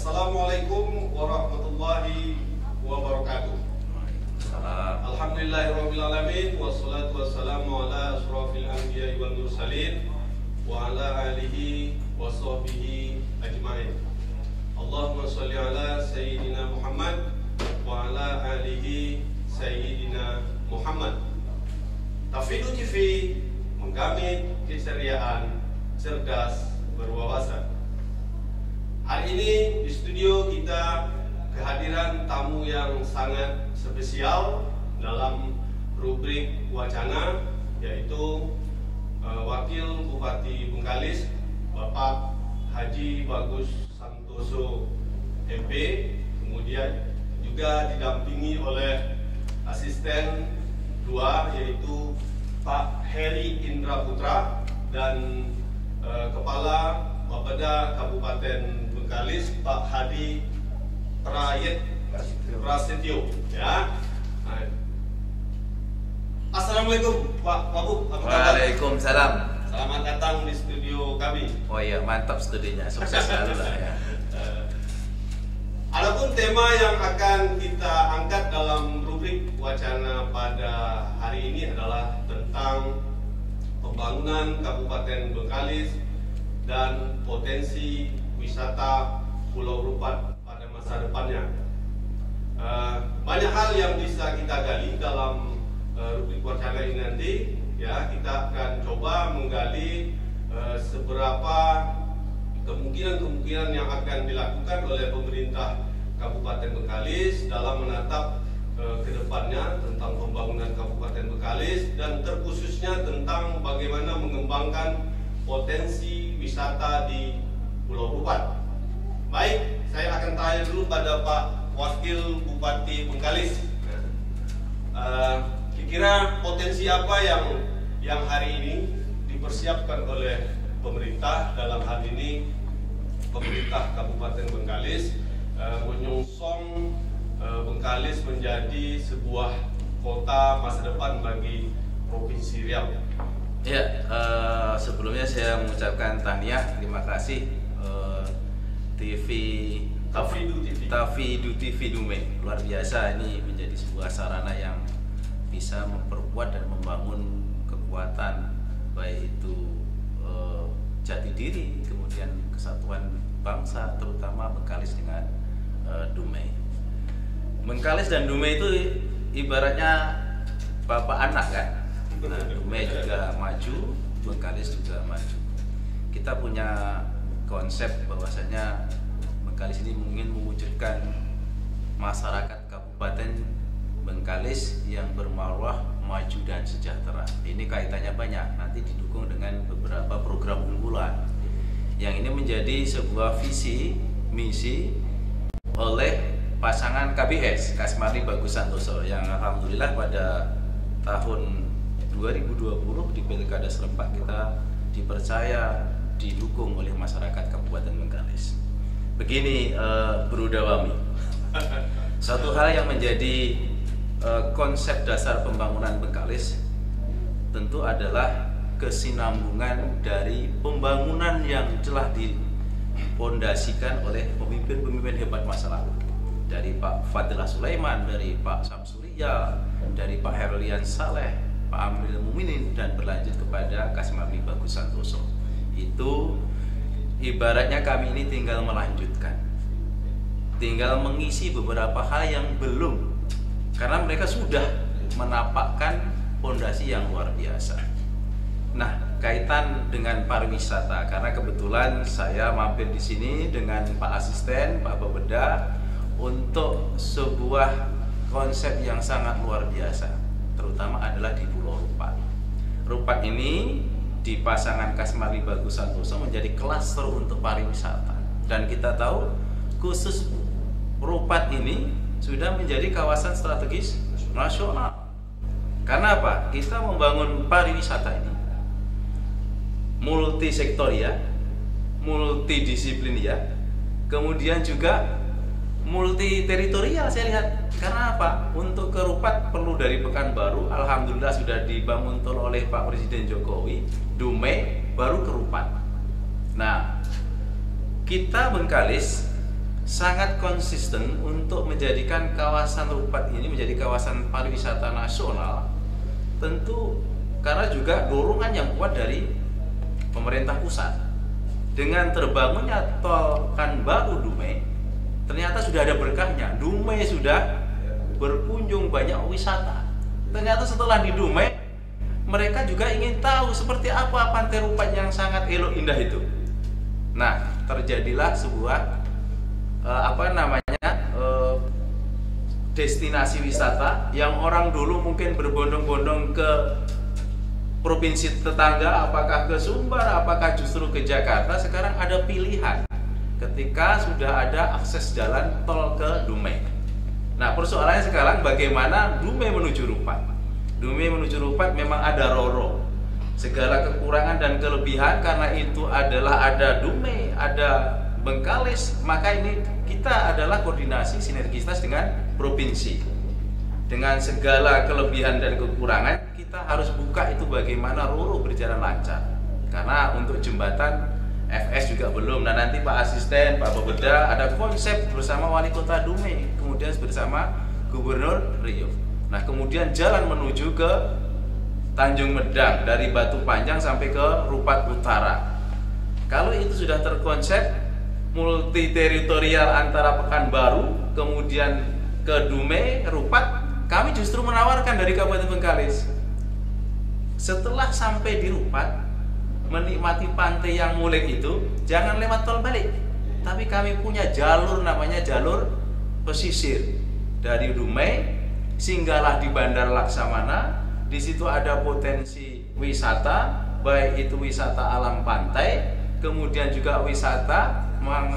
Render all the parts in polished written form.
Assalamualaikum warahmatullahi wabarakatuh. Alhamdulillahirabbil alamin wassalatu wassalamu ala asyrofil anbiya'i wal mursalin wa ala alihi wa sahbihi ajmain. Allahumma sholli ala sayyidina Muhammad wa ala alihi sayyidina Muhammad. Tafidu TV menggamit keceriaan, cerdas, berwawasan. Hari ini di studio kita kehadiran tamu yang sangat spesial dalam rubrik wacana, yaitu Wakil Bupati Bengkalis Bapak Haji Bagus Santoso MP, kemudian juga didampingi oleh asisten 2 yaitu Pak Heri Indra Putra dan Kepala Bapeda Kabupaten Bengkalis Pak Hadi Prasetyo, ya. Assalamualaikum Pak Wabub. Waalaikumsalam. Selamat datang di studio kami. Oh iya, mantap studinya, sukses selalu lah ya. Adapun tema yang akan kita angkat dalam rubrik wacana pada hari ini adalah tentang pembangunan Kabupaten Bengkalis dan potensi wisata Pulau Rupat pada masa depannya. Banyak hal yang bisa kita gali dalam rubrik wacana ini nanti, ya. Kita akan coba menggali seberapa kemungkinan yang akan dilakukan oleh pemerintah Kabupaten Bengkalis dalam menatap kedepannya tentang pembangunan Kabupaten Bengkalis dan terkhususnya tentang bagaimana mengembangkan potensi wisata di Pulau Rupat. Baik, saya akan tanya dulu pada Pak Wakil Bupati Bengkalis. Kira-kira potensi apa yang hari ini dipersiapkan oleh pemerintah, dalam hal ini pemerintah Kabupaten Bengkalis, menyongsong Bengkalis menjadi sebuah kota masa depan bagi Provinsi Riau. Ya, sebelumnya saya mengucapkan tahniah, terima kasih Tafidu TV Dume. Luar biasa, ini menjadi sebuah sarana yang bisa memperkuat dan membangun kekuatan, baik itu jati diri, kemudian kesatuan bangsa, terutama Bengkalis dengan Dumai. Bengkalis dan Dumai itu ibaratnya bapak anak kan. Nah, Dumai juga maju, Bengkalis juga maju. Kita punya konsep bahwasanya Bengkalis ini ingin mewujudkan masyarakat Kabupaten Bengkalis yang bermarwah, maju dan sejahtera. Ini kaitannya banyak, nanti didukung dengan beberapa program unggulan yang ini menjadi sebuah visi misi oleh pasangan KBS Kasmari Bagus Santoso yang alhamdulillah pada tahun 2020 di Pilkada serentak kita dipercaya didukung oleh masyarakat Kabupaten Bengkalis. Begini, Bro Dawami, satu hal yang menjadi konsep dasar pembangunan Bengkalis tentu adalah kesinambungan dari pembangunan yang telah dipondasikan oleh pemimpin-pemimpin hebat masa lalu, dari Pak Fadilah Sulaiman, dari Pak Samsuria, dari Pak Herlian Saleh, Pak Amril Muminin, dan berlanjut kepada Kasmari Bagus Santoso. Itu ibaratnya kami ini tinggal melanjutkan, tinggal mengisi beberapa hal yang belum, karena mereka sudah menapakkan fondasi yang luar biasa. Nah, kaitan dengan pariwisata, karena kebetulan saya mampir di sini dengan Pak Asisten, Pak Bapeda, untuk sebuah konsep yang sangat luar biasa, terutama adalah di Pulau Rupat. Rupat ini di pasangan Kasmari Bagus Santoso menjadi klaster untuk pariwisata, dan kita tahu khusus Rupat ini sudah menjadi kawasan strategis nasional. Karena apa? Kita membangun pariwisata ini multisektor ya, multidisiplin ya, kemudian juga multi teritorial saya lihat. Karena apa? Untuk ke Rupat perlu dari Pekanbaru, alhamdulillah sudah dibangun tol oleh Pak Presiden Jokowi. Dumai baru ke Rupat. Nah, kita Bengkalis sangat konsisten untuk menjadikan kawasan Rupat ini menjadi kawasan pariwisata nasional, tentu karena juga dorongan yang kuat dari pemerintah pusat. Dengan terbangunnya tol Pekanbaru Dumai, ternyata sudah ada berkahnya. Dumai sudah berkunjung banyak wisata. Ternyata setelah di Dumai, mereka juga ingin tahu seperti apa Pantai Rupat yang sangat elok indah itu. Nah, terjadilah sebuah destinasi wisata yang orang dulu mungkin berbondong-bondong ke provinsi tetangga, apakah ke Sumbar, apakah justru ke Jakarta. Sekarang ada pilihan ketika sudah ada akses jalan tol ke Dumai. Nah, persoalannya sekarang bagaimana Dumai menuju Rupat. Dumai menuju Rupat memang ada roro, segala kekurangan dan kelebihan. Karena itu adalah ada Dumai, ada Bengkalis, maka ini kita adalah koordinasi sinergitas dengan provinsi. Dengan segala kelebihan dan kekurangan, kita harus buka itu bagaimana roro berjalan lancar. Karena untuk jembatan FS juga belum. Nah, nanti Pak Asisten, Pak Bapeda ada konsep bersama Wali Kota Dumai, kemudian bersama Gubernur Rio. Nah, kemudian jalan menuju ke Tanjung Medang dari Batu Panjang sampai ke Rupat Utara. Kalau itu sudah terkonsep multi teritorial antara Pekanbaru kemudian ke Dumai, Rupat, kami justru menawarkan dari Kabupaten Bengkalis, setelah sampai di Rupat menikmati pantai yang mulek itu, jangan lewat tol balik, tapi kami punya jalur namanya jalur pesisir dari Dumai, singgahlah di Bandar Laksamana. Di situ ada potensi wisata, baik itu wisata alam pantai, kemudian juga wisata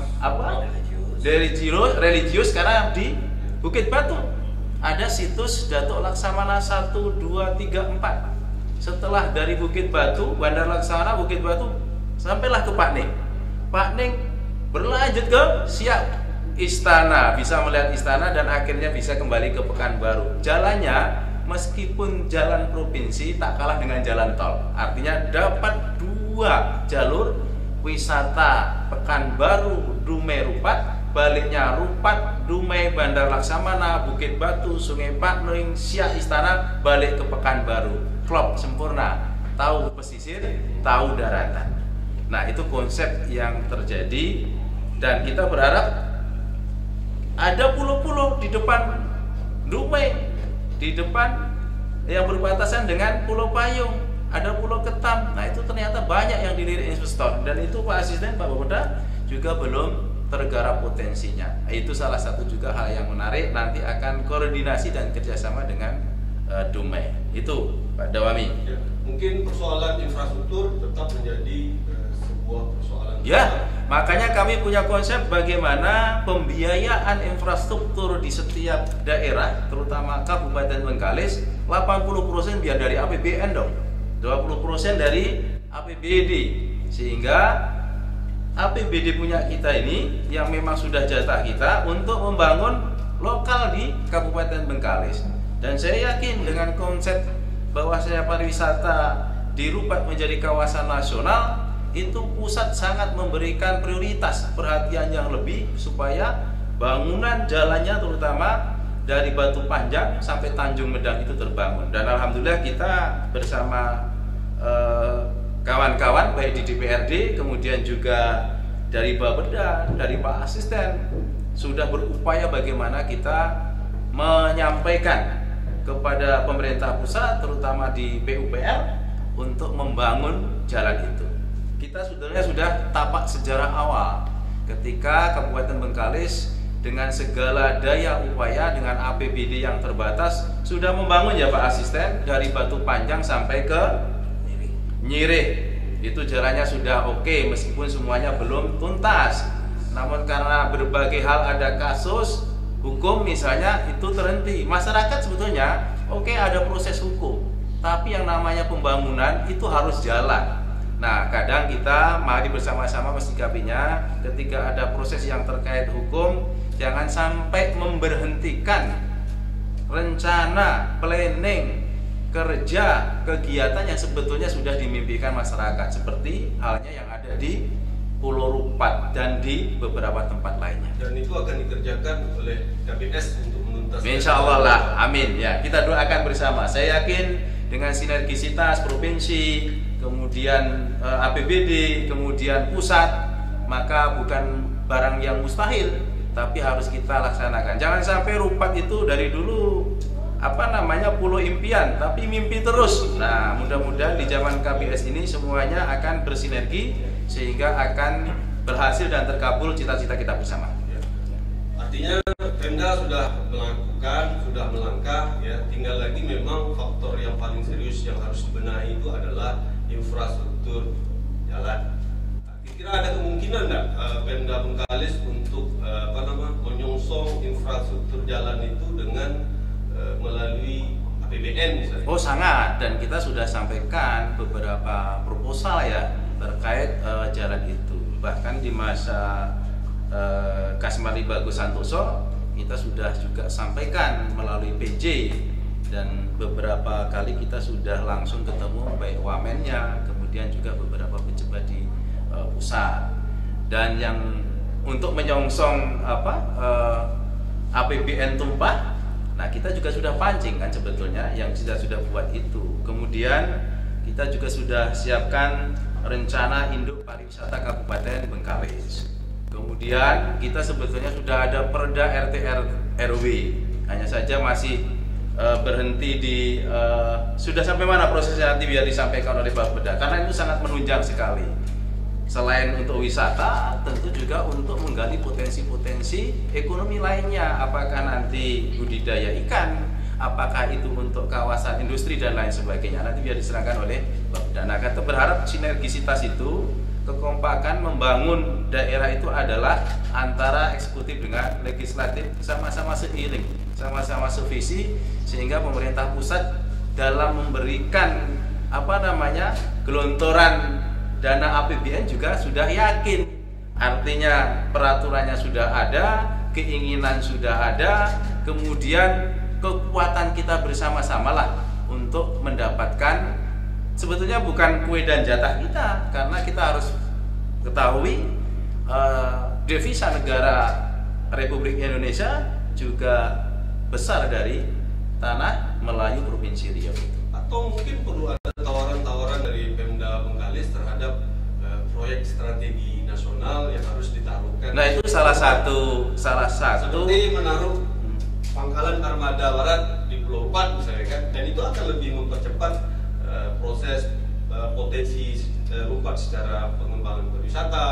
religius, karena di Bukit Batu ada situs Datuk Laksamana 1, 2, 3, 4. Setelah dari Bukit Batu, Bandar Laksamana, Bukit Batu, sampailah ke Pak Ning. Pak Ning berlanjut ke Siak Istana, bisa melihat istana dan akhirnya bisa kembali ke Pekanbaru. Jalannya meskipun jalan provinsi tak kalah dengan jalan tol. Artinya dapat 2 jalur wisata Pekanbaru, Dumai, Rupat, baliknya Rupat, Dumai, Bandar Laksamana, Bukit Batu, Sungai Pak Ning, Siak Istana, balik ke Pekanbaru. Klop sempurna, tahu pesisir, tahu daratan. Nah, itu konsep yang terjadi dan kita berharap ada pulau-pulau di depan Dumai, di depan yang berbatasan dengan Pulau Payung, ada Pulau Ketam. Nah, itu ternyata banyak yang dilirik investor dan itu Pak Asisten, Pak Bapeda juga belum tergarap potensinya. Itu salah satu juga hal yang menarik, nanti akan koordinasi dan kerjasama dengan Dumai. Itu Pak Dawami. Ya, mungkin persoalan infrastruktur tetap menjadi sebuah persoalan. Ya, makanya kami punya konsep bagaimana pembiayaan infrastruktur di setiap daerah, terutama Kabupaten Bengkalis, 80% biar dari APBN dong, 20% dari APBD, sehingga APBD punya kita ini yang memang sudah jatah kita untuk membangun lokal di Kabupaten Bengkalis. Dan saya yakin dengan konsep bahwa saya pariwisata di Rupat menjadi kawasan nasional, itu pusat sangat memberikan prioritas perhatian yang lebih supaya bangunan jalannya terutama dari Batu Panjang sampai Tanjung Medang itu terbangun. Dan alhamdulillah kita bersama kawan-kawan baik di DPRD kemudian juga dari Bapeda, dari Pak Asisten sudah berupaya bagaimana kita menyampaikan kepada pemerintah pusat terutama di PUPR untuk membangun jalan itu. Kita sebenarnya sudah tapak sejarah awal ketika Kabupaten Bengkalis dengan segala daya upaya dengan APBD yang terbatas sudah membangun ya Pak Asisten dari Batu Panjang sampai ke Nyirih. Itu jalannya sudah oke meskipun semuanya belum tuntas. Namun karena berbagai hal ada kasus hukum misalnya itu terhenti. Masyarakat sebetulnya oke ada proses hukum, tapi yang namanya pembangunan itu harus jalan. Nah, kadang kita mari bersama-sama mensikapinya ketika ada proses yang terkait hukum, jangan sampai memberhentikan rencana, planning, kerja, kegiatan yang sebetulnya sudah dimimpikan masyarakat, seperti halnya yang ada di Pulau Rupat dan di beberapa tempat lainnya. Dan itu akan dikerjakan oleh KBS untuk menuntaskan. Insya Allah lah, amin ya. Kita doakan bersama. Saya yakin dengan sinergisitas provinsi, kemudian APBD, kemudian pusat, maka bukan barang yang mustahil, tapi harus kita laksanakan. Jangan sampai Rupat itu dari dulu pulau impian, tapi mimpi terus. Nah, mudah-mudahan di zaman KBS ini semuanya akan bersinergi sehingga akan berhasil dan terkabul cita-cita kita bersama. Ya. Artinya Pemda sudah melakukan, sudah melangkah, ya. Tinggal lagi memang faktor yang paling serius yang harus dibenahi itu adalah infrastruktur jalan. Kira ada kemungkinan nggak Pemda Bengkalis untuk menyongsong infrastruktur jalan itu dengan melalui APBN misalnya? Oh sangat, dan kita sudah sampaikan beberapa proposal ya terkait jalan itu. Bahkan di masa Kasmari Bagus Santoso kita sudah juga sampaikan melalui PJ, dan beberapa kali kita sudah langsung ketemu baik wamennya, kemudian juga beberapa pejabat di pusat. Dan yang untuk menyongsong APBN tumpah, nah kita juga sudah pancing kan sebetulnya yang kita sudah buat itu. Kemudian kita juga sudah siapkan rencana induk pariwisata Kabupaten Bengkalis. Kemudian kita sebetulnya sudah ada Perda RT RW, hanya saja masih berhenti di sudah sampai mana prosesnya nanti biar disampaikan oleh Bapeda, karena itu sangat menunjang sekali. Selain untuk wisata, tentu juga untuk menggali potensi-potensi ekonomi lainnya. Apakah nanti budidaya ikan, apakah itu untuk kawasan industri dan lain sebagainya. Nanti biar diserahkan oleh Bapeda. Nah, kita berharap sinergisitas itu, kekompakan membangun daerah itu adalah antara eksekutif dengan legislatif sama-sama seiring, sama-sama sevisi, sehingga pemerintah pusat dalam memberikan gelontoran dana APBN juga sudah yakin. Artinya peraturannya sudah ada, keinginan sudah ada, kemudian kekuatan kita bersama-sama lah untuk mendapatkan, sebetulnya bukan kue dan jatah kita, karena kita harus ketahui devisa negara Republik Indonesia juga besar dari tanah Melayu Provinsi Riau. Atau mungkin perlu ada tawaran-tawaran dari Pemda Bengkalis terhadap proyek strategi nasional yang harus ditaruhkan. Nah, itu salah satu seperti menaruh pangkalan armada barat di Pulau Rupat misalnya kan, dan itu akan lebih mempercepat proses potensi Rupat secara pengembangan pariwisata,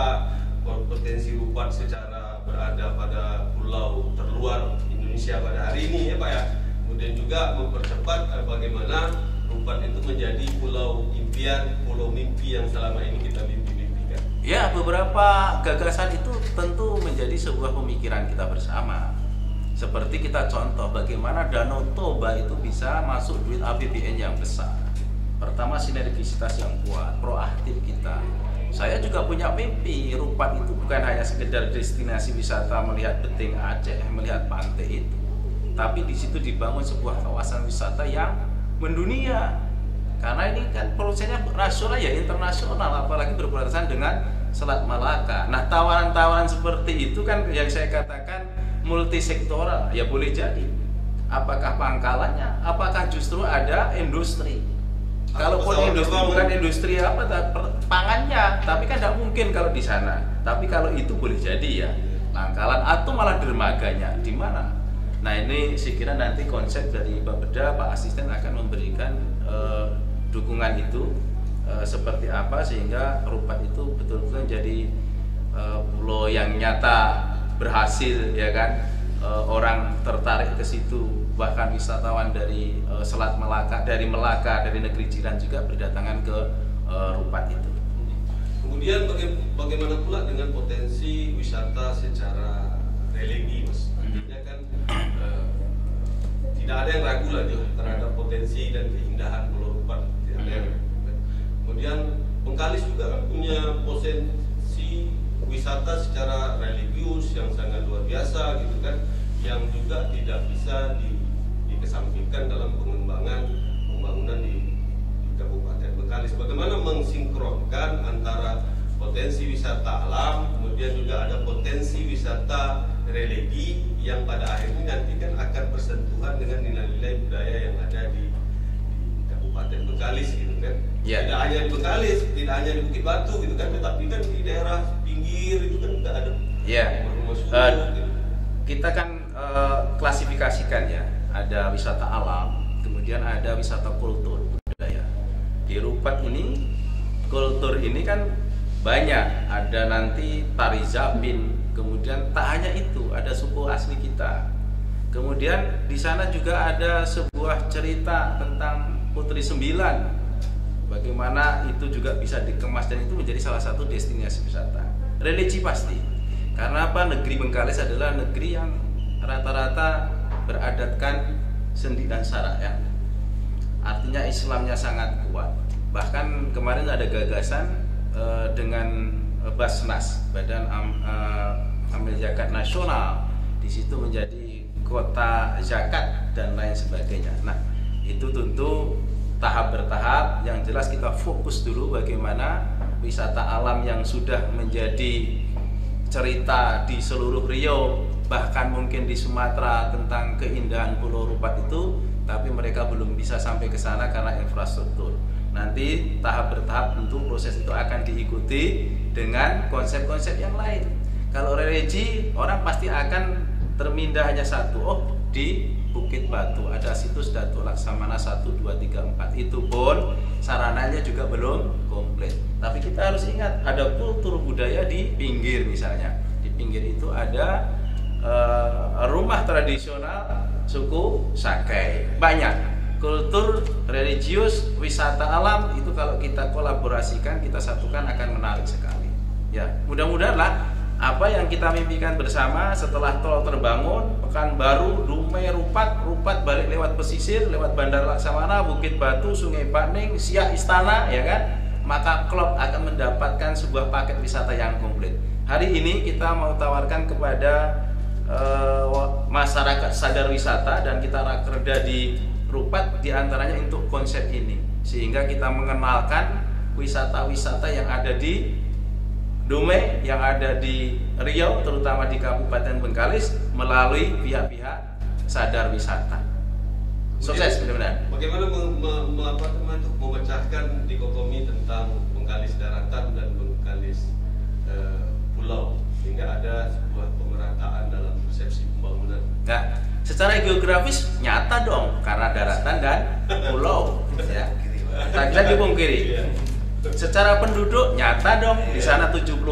potensi Rupat secara berada pada pulau terluar Indonesia pada hari ini ya Pak ya. Kemudian juga mempercepat bagaimana Rupat itu menjadi pulau impian, pulau mimpi yang selama ini kita mimpi-mimpikan. Ya, beberapa gagasan itu tentu menjadi sebuah pemikiran kita bersama. Seperti kita contoh bagaimana Danau Toba itu bisa masuk duit APBN yang besar. Pertama, sinergisitas yang kuat, proaktif kita. Saya juga punya mimpi, Rupat itu bukan hanya sekedar destinasi wisata melihat beting Aceh, melihat pantai itu, tapi di situ dibangun sebuah kawasan wisata yang mendunia. Karena ini kan prosesnya nasional ya internasional, apalagi berbatasan dengan Selat Malaka. Nah, tawaran-tawaran seperti itu kan yang saya katakan multisektoral, ya boleh jadi. Apakah pangkalannya? Apakah justru ada industri? Kalaupun industri bukan industri pangannya, tapi kan tidak mungkin kalau di sana. Tapi kalau itu boleh jadi ya pangkalan atau malah dermaganya di mana? Nah, ini saya kira nanti konsep dari Bapeda, Pak Asisten akan memberikan dukungan itu seperti apa sehingga Rupat itu betul-betul jadi pulau yang nyata berhasil ya kan, orang tertarik ke situ, bahkan wisatawan dari Selat Melaka, dari negeri jiran juga berdatangan ke Rupat itu. Kemudian bagaimana pula dengan potensi wisata secara religi, Mas? Artinya kan tidak ada yang ragu lagi terhadap potensi dan keindahan Pulau Rupat. Kemudian Bengkalis juga kan punya potensi wisata secara religius yang sangat luar biasa gitu kan, yang juga tidak bisa dikesampingkan dalam pembangunan di Kabupaten Bengkalis. Bagaimana mensinkronkan antara potensi wisata alam, kemudian juga ada potensi wisata religi yang pada akhirnya nanti kan akan bersentuhan dengan nilai-nilai budaya yang ada di Kabupaten Bengkalis gitu kan. Ya. Tidak hanya di Bengkalis, tidak hanya di Bukit Batu gitu kan, tetapi kan di daerah pinggir itu kan tidak ada Ya. rumah suruh gitu. Kita kan klasifikasikan ya, ada wisata alam, kemudian ada wisata kultur budaya. Di Rupat ini kultur ini kan banyak, ada nanti tari Zapin, kemudian tak hanya itu, ada suku asli kita. Kemudian di sana juga ada sebuah cerita tentang Putri Sembilan, bagaimana itu juga bisa dikemas dan itu menjadi salah satu destinasi wisata. Religi pasti, karena apa? Negeri Bengkalis adalah negeri yang rata-rata beradatkan sendi dan sarak ya. Artinya Islamnya sangat kuat. Bahkan kemarin ada gagasan dengan Basnas, Badan Amil Zakat Nasional, di situ menjadi kota zakat dan lain sebagainya. Nah, itu tentu tahap bertahap. Yang jelas kita fokus dulu bagaimana wisata alam yang sudah menjadi cerita di seluruh Riau, bahkan mungkin di Sumatera tentang keindahan Pulau Rupat itu, tapi mereka belum bisa sampai ke sana karena infrastruktur. Nanti tahap bertahap tentu proses itu akan diikuti dengan konsep-konsep yang lain. Kalau religi, orang pasti akan termindah hanya satu, oh di Bukit Batu ada situs Datuk Laksamana 1, 2, 3, 4, itu pun sarananya juga belum komplit. Tapi kita harus ingat ada kultur budaya di pinggir misalnya. Di pinggir itu ada rumah tradisional suku Sakai, banyak. Kultur religius, wisata alam itu kalau kita kolaborasikan, kita satukan akan menarik sekali. Ya, mudah-mudahan apa yang kita mimpikan bersama setelah tol terbangun, Pekanbaru, Dumai, Rupat balik lewat pesisir, lewat Bandar Laksamana, Bukit Batu, Sungai Paning, Siak Istana, ya kan? Maka klub akan mendapatkan sebuah paket wisata yang komplit. Hari ini kita mau tawarkan kepada masyarakat sadar wisata dan kita rakerda di Rupat diantaranya untuk konsep ini, sehingga kita mengenalkan wisata-wisata yang ada di Dumai, yang ada di Riau, terutama di Kabupaten Bengkalis melalui pihak-pihak sadar wisata. Sukses benar-benar. Bagaimana untuk memecahkan dikotomi tentang Bengkalis daratan dan Bengkalis pulau sehingga ada sebuah pemerataan dalam persepsi pembangunan? Nah, secara geografis nyata dong karena daratan dan pulau ya. Tak bisa dipungkiri. Secara penduduk nyata dong, di sana 70%,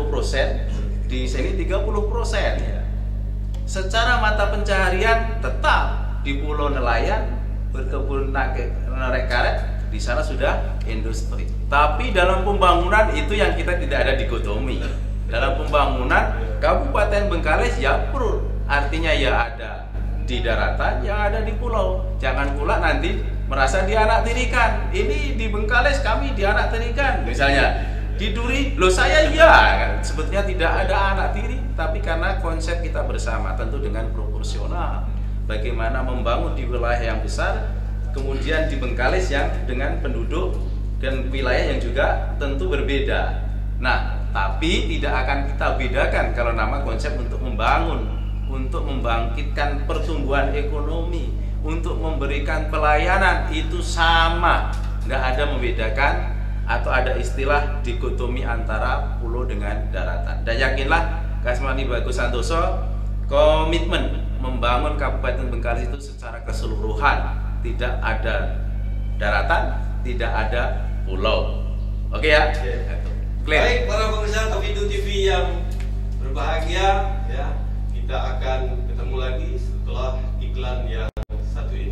di sini 30% ya. Secara mata pencaharian tetap di Pulau Nelayan berkebun narik karet, di sana sudah industri. Tapi dalam pembangunan itu yang kita tidak ada dikotomi. Dalam pembangunan Kabupaten Bengkalis ya perlu, artinya ya ada di daratan, yang ada di pulau. Jangan pula nanti merasa dianaktirikan. Ini di Bengkalis kami dianaktirikan. Misalnya di Duri, loh saya iya. Sebetulnya tidak ada anak tiri, tapi karena konsep kita bersama tentu dengan proporsional. Bagaimana membangun di wilayah yang besar, kemudian di Bengkalis yang dengan penduduk dan wilayah yang juga tentu berbeda. Nah, tapi tidak akan kita bedakan kalau nama konsep untuk membangun, untuk membangkitkan pertumbuhan ekonomi, untuk memberikan pelayanan itu sama, nggak ada membedakan atau ada istilah dikotomi antara pulau dengan daratan. Dan yakinlah Kasmani Bagus Santoso komitmen membangun Kabupaten Bengkalis itu secara keseluruhan, tidak ada daratan, tidak ada pulau. Oke ya? Clear. Baik para pemirsa Tovindo TV yang berbahagia, ya kita akan ketemu lagi setelah iklan yang satu ini.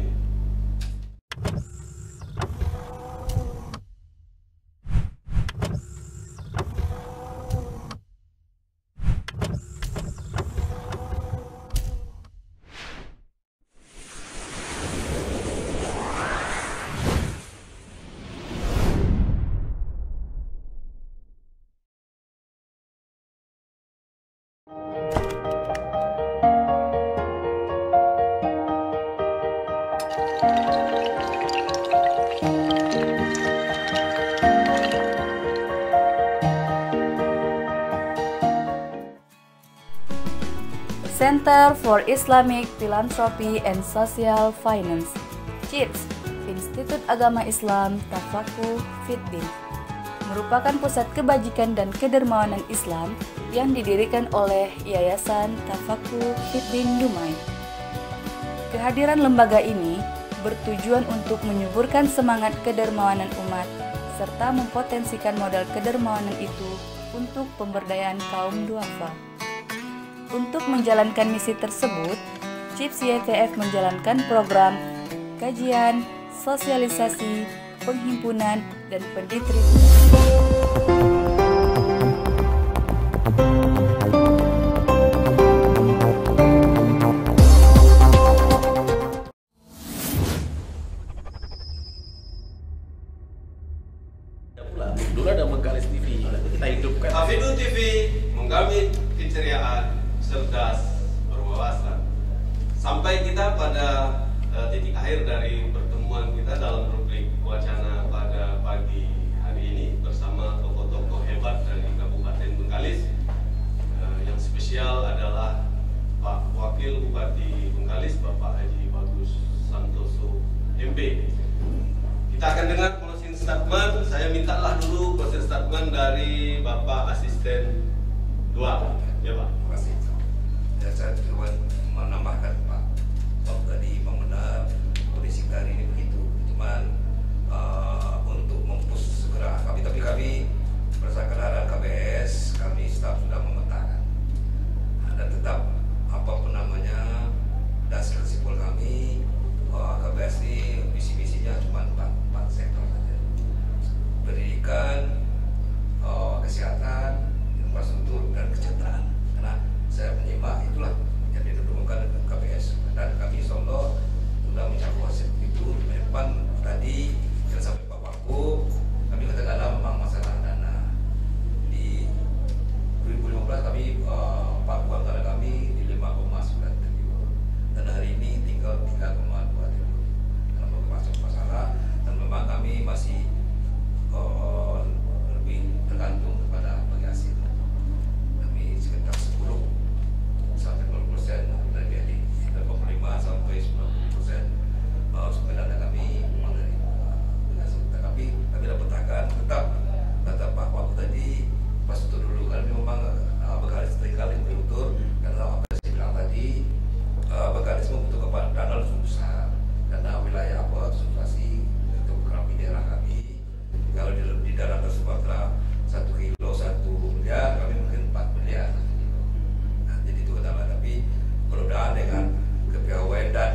Center for Islamic Philanthropy and Social Finance, CIPS, Institut Agama Islam Tafakuh Fiddin, merupakan pusat kebajikan dan kedermawanan Islam yang didirikan oleh Yayasan Tafakuh Fiddin Dumai. Kehadiran lembaga ini bertujuan untuk menyuburkan semangat kedermawanan umat serta mempotensikan modal kedermawanan itu untuk pemberdayaan kaum duafa. Untuk menjalankan misi tersebut, CIPS YTF menjalankan program kajian, sosialisasi, penghimpunan, dan pendistribusian. Dulu ada Bengkalis TV, nanti kita hidupkan. Hafidhu TV menggamit keceriaan, cerdas, berwawasan. Sampai kita pada titik akhir dari pertemuan kita dalam rubrik wacana pada pagi hari ini bersama tokoh-tokoh hebat dari Kabupaten Bengkalis. Yang spesial adalah Pak Wakil Bupati Bengkalis, Bapak Haji Bagus Santoso MP. Kita akan dengar closing statement. Saya mintalah dulu closing statement dari Bapak Asisten 2. Ya Pak. Terima kasih. Ya, saya cuma menambahkan Pak, Pak tadi benar kondisi hari ini begitu. Cuman untuk mempush segera tapi kami berdasarkan arahan KBS, kami staf sudah memetakan. Dan tetap apapun namanya dasar kesimpulan kami KBS ini visi-misinya cuma 4 sektor saja. Pendidikan, kesehatan, infrastruktur, dan kesejahteraan. Karena saya menyimak itulah yang didukungkan KBS, dan kami insya Allah sudah mencapai hasil itu. Memang tadi yang sampai Pak Waku, kami katakanlah memang masalah dana. Di 2015 kami Pak Buang dana kami di 5,9 triliun, dan hari ini tinggal 3,2 triliun. Karena masuk masalah, dan memang kami masih lebih tergantung kepada bagi hasil. Kami sekitar 10 sampai 20% dari BNI, 85 sampai 90% sumber dana kami memang dari hasil. Tapi kami dapat petakan tetap kata Pak Waku tadi pas itu dulu kami memang Bengkalis seringkali beruntur karena apa yang saya bilang tadi Bengkalis membutuhkan dana lebih besar karena wilayah konsentrasi untuk kami daerah kami. Kalau di daerah Sumatera 1 kilo 1 miliar, kami mungkin 4 miliar. Nah, jadi itu kendala. Tapi mudah-mudahan dengan kepiawaian dan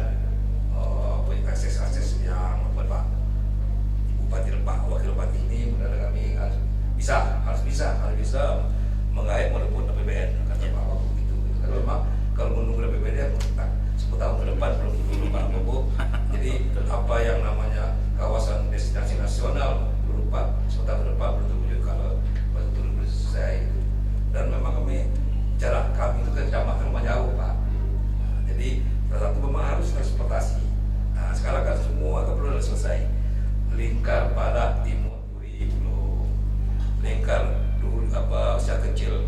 akses yang Pak Bupati dan Pak Wakil Bupati ini, mudah-mudahan kami harus bisa mengait merebut APBN kata Pak Waku itu. Karena memang kalau menunggu APBN ya 10 tahun ke depan belum dulu Pak Waku. Jadi apa yang namanya kawasan destinasi nasional berupa 10 tahun ke depan belum terwujud kalau betul belum selesai. Dan memang jarak kami itu ke kecamatan rumah jauh Pak. Nah, jadi salah satu memang harus transportasi. Nah, sekarang kan semua kan perlu selesai. Lingkar barat, timur, duri, belum. Lingkar dulu usia kecil,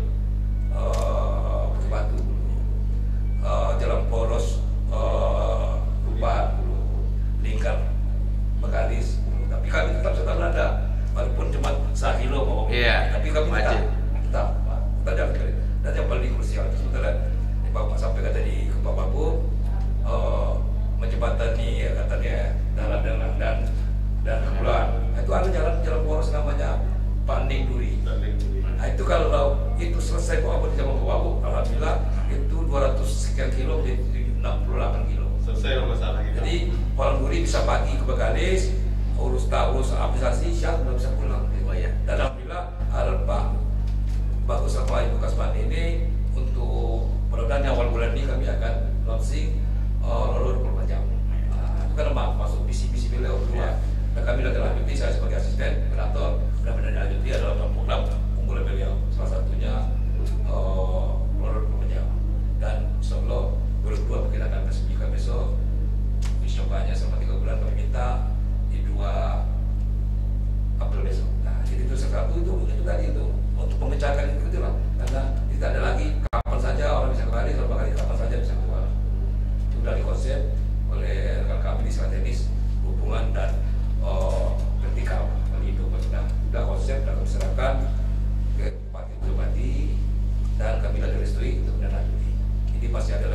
batu, jalan poros, lupa, lingkar Bengkalis. Tapi kami tetap ada, walaupun cuma 1 kilo mau. Tapi kami tetap. Dan yang paling krusial itu sebenarnya Bapak sampaikan tadi ke Pak Babu, menjembatani katanya dalam dan kebulan. Itu ada jalan poros namanya Panding Duri. Nah itu kalau itu selesai Pak Babu di zaman Pak Babu, alhamdulillah itu 200 sekian kilo jadi 68 kilo. Selesai masalah kita. Jadi orang Duri bisa pagi ke Bengkalis, urus aplikasi, siang sudah bisa pulang. Dan alhamdulillah ada Pak Bagus sama Ibu Kasmani ini untuk mudah-mudahan awal bulan ini kami akan launching lulur 24 jam. Itu kan masuk visi-visi beliau berdua. Dan kami sudah lanjuti, saya sebagai asisten operator sudah menlanjuti adalah program unggulan beliau. Salah satunya lulur 24 jam. Dan insya Allah 2022 kita akan resmikan besok. Coba selama 3 bulan kami minta di 2 April besok. Nah, jadi itu sesuatu itu tadi itu untuk memecahkan itu lah. Karena tidak ada lagi kapan saja orang bisa kembali, kalau kembali kapan saja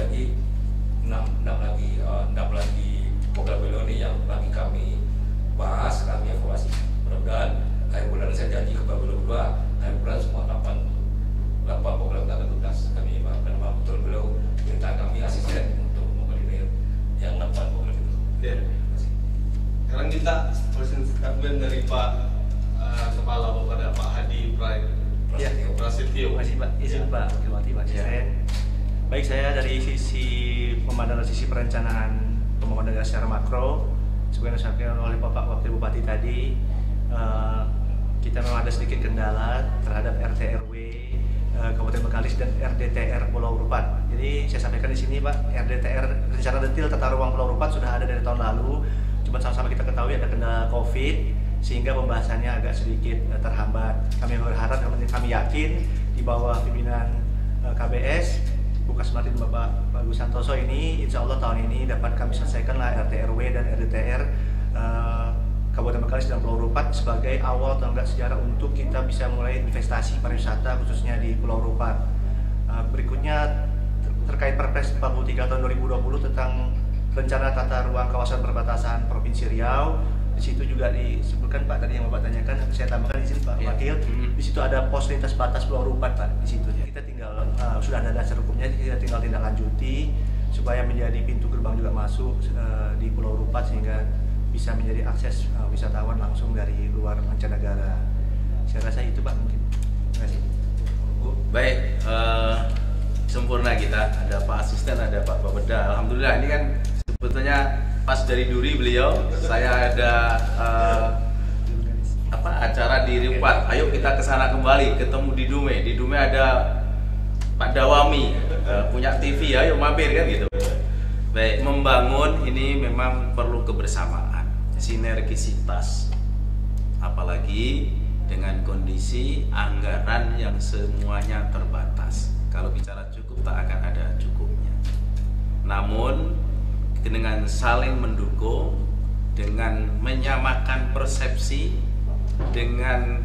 Jadi 6 lagi program beliau ini yang lagi kami bahas, kami evaluasi. Mudah-mudahan akhir bulan saya janji kepada beliau berdua, akhir bulan semua 8 program akan tuntas. Kami memang betul beliau minta kami asisten untuk mengoordinir yang 8 program itu. Ya. Sekarang kita closing statement dari Pak Kepala kepada Pak Hadi Prasetyo. Terima kasih Pak, izin Pak Wakil Bupati, Pak Asisten. Baik, saya dari sisi pemandangan sisi perencanaan pembangunan daerah secara makro, seperti yang disampaikan oleh Bapak Wakil Bupati tadi, kita memang ada sedikit kendala terhadap RT/RW Kabupaten Bengkalis dan RDTR Pulau Rupat. Jadi saya sampaikan di sini Pak, RDTR rencana detail tata ruang Pulau Rupat sudah ada dari tahun lalu, cuma sama-sama kita ketahui ada kendala COVID sehingga pembahasannya agak sedikit terhambat. Kami berharap, kami yakin di bawah pimpinan KBS Bukas Martin Bapak Bagus Santoso ini, insya Allah tahun ini dapat kami selesaikan lah RT/RW dan RDTR Kabupaten Bengkalis dan Pulau Rupat sebagai awal tonggak sejarah untuk kita bisa mulai investasi pariwisata khususnya di Pulau Rupat. Berikutnya terkait Perpres 43 tahun 2020 tentang rencana tata ruang kawasan perbatasan Provinsi Riau. Di situ juga disebutkan Pak tadi yang Bapak tanyakan, saya tambahkan di sini Pak Wakil. Di situ ada pos lintas batas Pulau Rupat Pak. Di situ kita tinggal sudah ada dasar hukumnya, kita tinggal tindak lanjuti supaya menjadi pintu gerbang juga masuk di Pulau Rupat sehingga bisa menjadi akses wisatawan langsung dari luar mancanegara. Saya rasa itu Pak mungkin. Terima kasih. Baik, sempurna kita. Ada Pak Asisten, ada Pak Babeda. Alhamdulillah ini kan sebetulnya pas dari duri beliau. Saya ada acara di Rupat. Ayo kita ke sana kembali, ketemu di Dume. Di Dume ada Pak Dawami, punya TV, ayo mampir kan gitu. Baik, membangun ini memang perlu kebersamaan, sinergisitas. Apalagi dengan kondisi anggaran yang semuanya terbatas. Kalau bicara cukup tak akan ada cukupnya. Namun dengan saling mendukung, dengan menyamakan persepsi, dengan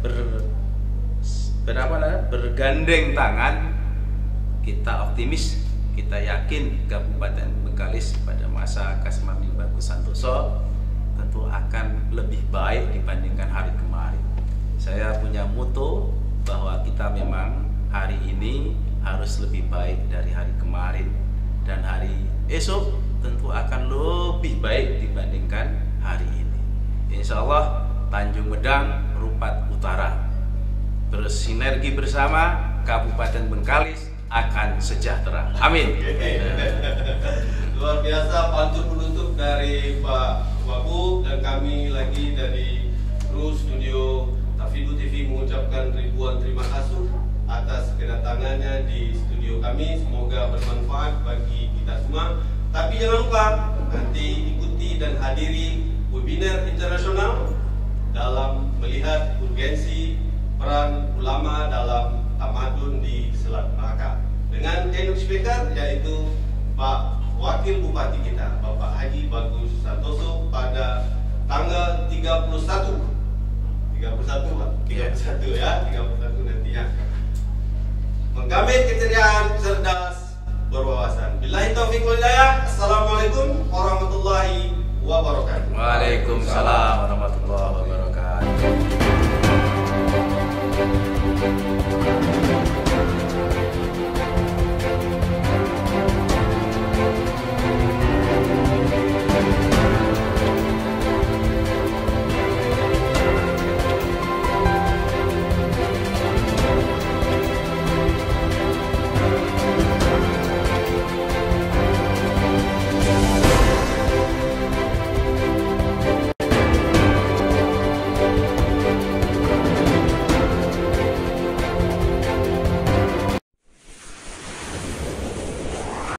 bergandeng tangan, kita optimis, kita yakin Kabupaten Bengkalis pada masa Kasmardi Bagus Santoso tentu akan lebih baik dibandingkan hari kemarin. Saya punya moto bahwa kita memang hari ini harus lebih baik dari hari kemarin, dan hari esok tentu akan lebih baik dibandingkan hari ini. Insya Allah Tanjung Medang, Rupat Utara bersinergi bersama, Kabupaten Bengkalis akan sejahtera. Amin. Luar biasa pantun penutup dari Pak Wagub, dan kami lagi dari kru studio Tafidu TV mengucapkan ribuan terima kasih atas kedatangannya di studio kami. Semoga bermanfaat bagi kita semua. Tapi jangan lupa nanti ikuti dan hadiri webinar internasional dalam melihat urgensi peran ulama dalam tamadun di Selat Malaka dengan keynote speaker yaitu Pak Wakil Bupati kita Bapak Haji Bagus Santoso pada tanggal 31 Pak, 31 ya, 31 nantinya. Menggamit keceriaan, cerdas, berwawasan. Billahi taufiq wal hidayah. Assalamualaikum warahmatullahi wabarakatuh. Waalaikumsalam warahmatullahi wabarakatuh.